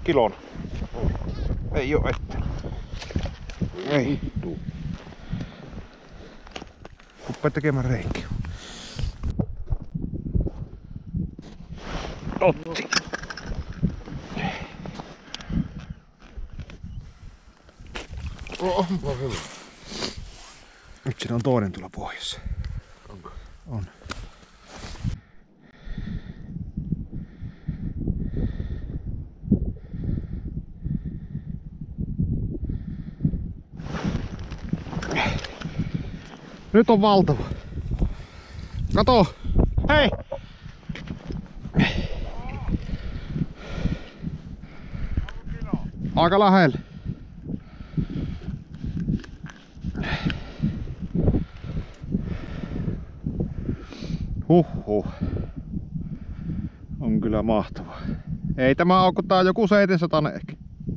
kilon. Ei oo ettei. Ei. Ruppaa tekemään reikiä. Otti. Onpa hyvä. Nyt siinä on toinen tuolla pohjassa. Onko? On. Nyt on valtava. Kato! Hei! Aika lähellä. Huhhuh. On kyllä mahtava. Ei tämä oo, kun tää on joku 700 ehkä.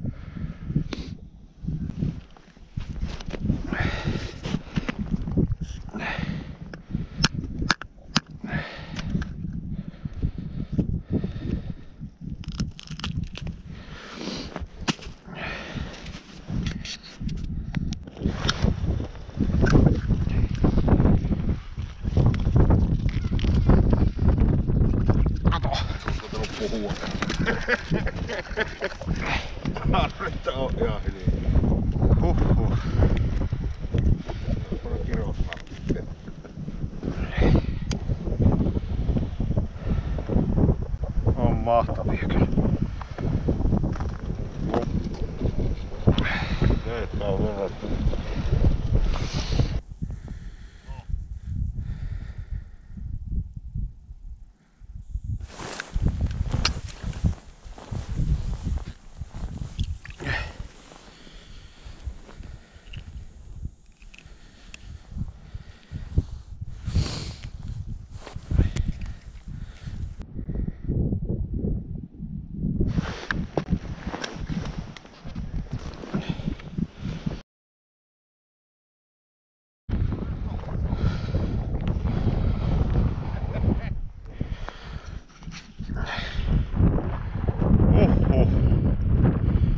Puhua. Nyt on ihan hiljaa. Huhhuh. Kirjoittaa. On mahtavia kyllä. Näitä on verrattu.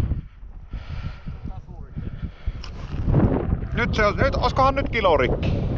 Nyt oskohan nyt kilorikki?